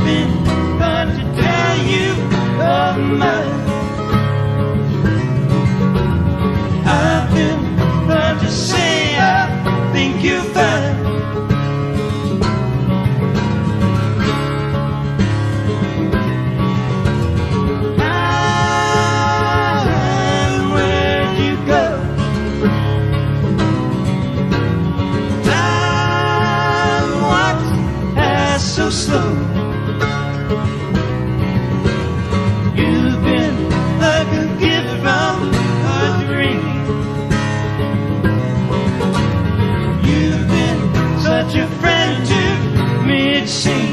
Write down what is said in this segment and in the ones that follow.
been trying to tell you of mine. I've been trying to say I think you're fine. Time, where'd you go? Time, what passed so slow? You've been like a gift from a dream. You've been such a friend to me, it seems.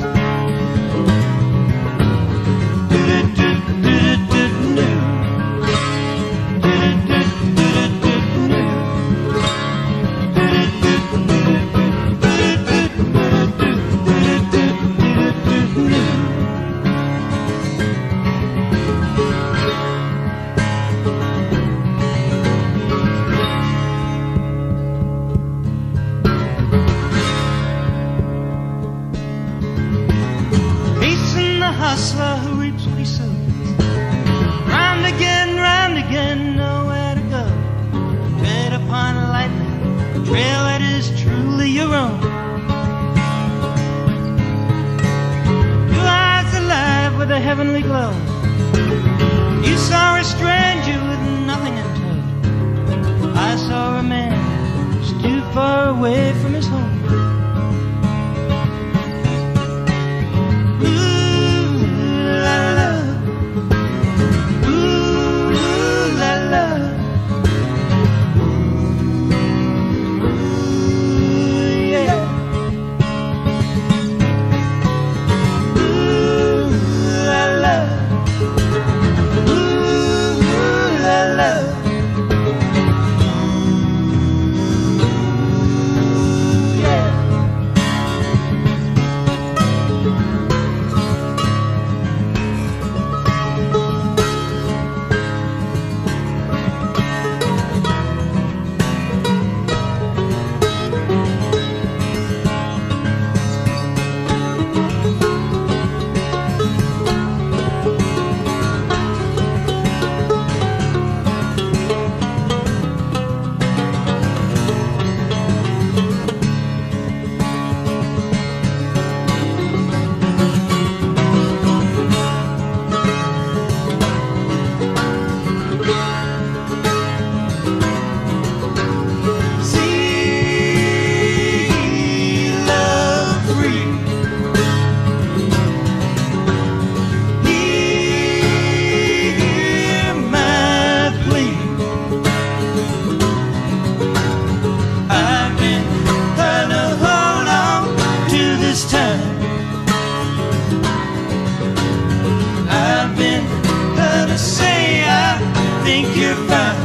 Hustler who reaps what he sows. Round again, nowhere to go. Tread upon a lightning trail that is truly your own. Two eyes alive with a heavenly glow. You saw a stranger with nothing in tow. I saw a man who's too far away from his home. I've been trying to say I think you're fine.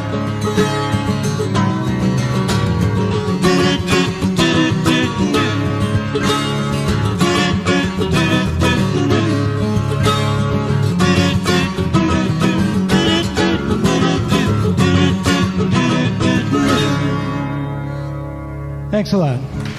Thanks a lot.